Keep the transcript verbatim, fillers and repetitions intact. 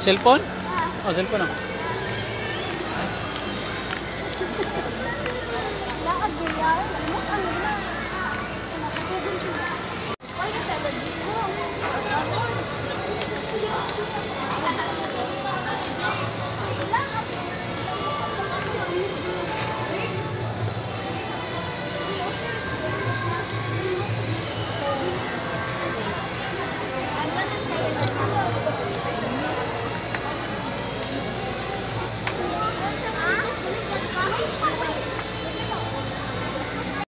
Cellphone? Oh, cellphone ah. Lakad mo yan. Lamot ano na. Nakatugon siya. Ay, natala dito.